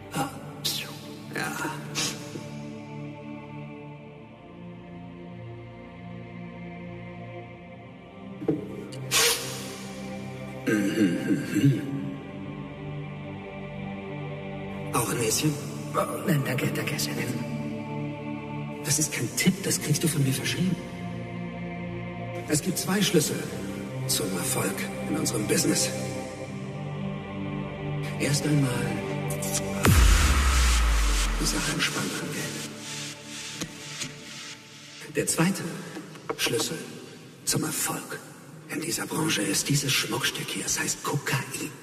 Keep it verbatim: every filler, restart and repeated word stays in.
Ah, ja. Mhm. Auch ein Näschen? Oh, nein, danke, danke, Shannon. Das ist kein Tipp, das kriegst du von mir verschrieben. Es gibt zwei Schlüssel zum Erfolg in unserem Business. Erst einmal die Sache entspannt angehen. Der zweite Schlüssel zum Erfolg in dieser Branche ist dieses Schmuckstück hier. Es heißt Kokain.